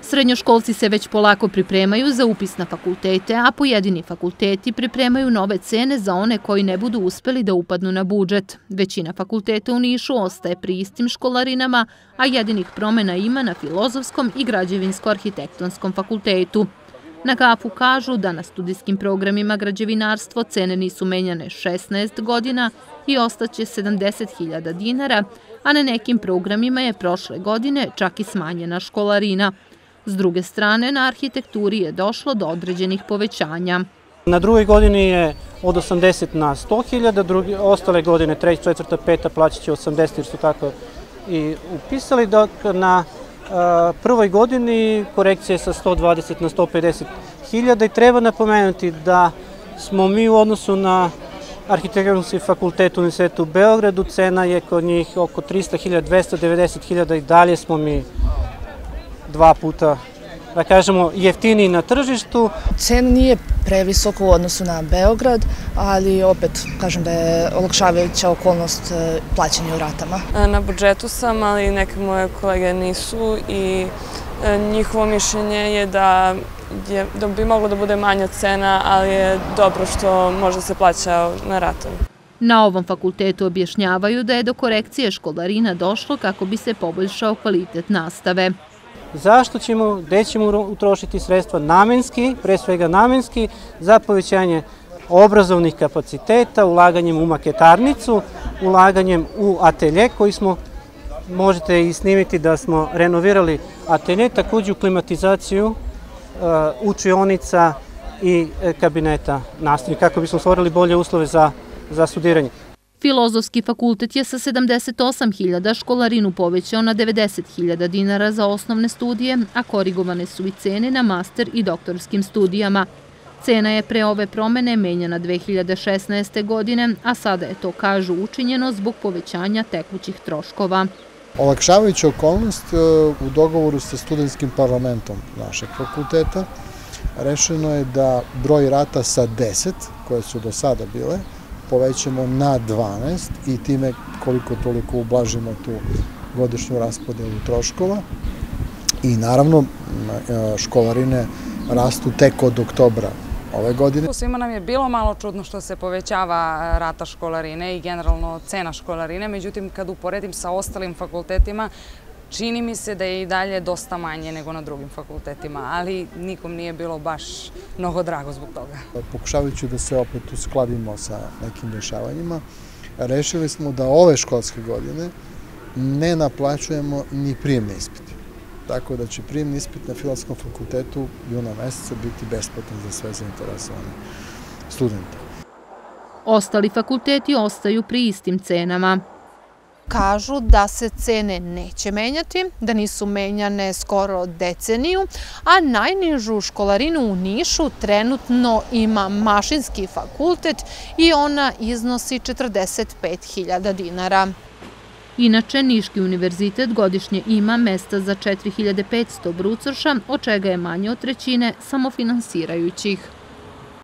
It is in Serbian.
Srednjoškolci se već polako pripremaju za upis na fakultete, a pojedini fakulteti pripremaju nove cene za one koji ne budu uspeli da upadnu na budžet. Većina fakulteta u Nišu ostaje pri istim školarinama, a jedinih promjena ima na Filozofskom i Građevinsko-arhitektonskom fakultetu. Na KAF-u kažu da na studijskim programima građevinarstvo cene nisu menjane 16 godina i ostaće 70.000 dinara, a na nekim programima je prošle godine čak i smanjena školarina. S druge strane, na arhitekturi je došlo do određenih povećanja. Na drugoj godini je od 80 na 100.000, ostale godine, 3., 4., 5. plaćat će 80 jer su tako i upisali, dok na prvoj godini korekcija je sa 120 na 150.000 i treba napomenuti da smo mi u odnosu na Arhitektonski fakultet Univerziteta u Beogradu, cena je kod njih oko 300.000, 290.000 i dalje smo mi 2 puta, da kažemo, jeftiniji na tržištu. Cena nije previsoka u odnosu na Beograd, ali opet kažem da je olakšavajuća okolnost plaćanja u ratama. Na budžetu sam, ali neke moje kolege nisu i njihovo mišljenje je da bi moglo da bude manja cena, ali je dobro što može se plaća na ratove. Na ovom fakultetu objašnjavaju da je do korekcije školarina došlo kako bi se poboljšao kvalitet nastave. Zašto ćemo, gde ćemo utrošiti sredstva namenski, pre svega namenski, za povećanje obrazovnih kapaciteta, ulaganjem u maketarnicu, ulaganjem u atelje koji smo, možete i snimiti da smo renovirali atelje, također u klimatizaciju učionica i kabineta nastavnika, kako bismo stvorili bolje uslove za studiranje. Filozofski fakultet je sa 78.000 školarinu povećao na 90.000 dinara za osnovne studije, a korigovane su i cene na master i doktorskim studijama. Cena je pre ove promene menjana 2016. godine, a sada je to, kažu, učinjeno zbog povećanja tekućih troškova. Olakšavajuća okolnost u dogovoru sa studentskim parlamentom našeg fakulteta rešeno je da broj rata sa 10, koje su do sada bile, povećamo na 12 i time koliko toliko ublažimo tu godišnju raspodelu troškova. I naravno školarine rastu tek od oktobra ove godine. Svima nam je bilo malo čudno što se povećava rata školarine i generalno cena školarine, međutim kad uporedim sa ostalim fakultetima, čini mi se da je i dalje dosta manje nego na drugim fakultetima, ali nikom nije bilo baš mnogo drago zbog toga. Pokušavajući da se opet uskladimo sa nekim dešavanjima, rešili smo da ove školske godine ne naplaćujemo ni prijemni ispit. Tako da će prijemni ispit na Filozofskom fakultetu juna meseca biti besplatan za sve zainteresovane studente. Ostali fakulteti ostaju pri istim cenama. Kažu da se cene neće menjati, da nisu menjane skoro deceniju, a najnižu školarinu u Nišu trenutno ima Mašinski fakultet i ona iznosi 45.000 dinara. Inače, Niški univerzitet godišnje ima mesta za 4.500 brucoša, od čega je manje od trećine samofinansirajućih.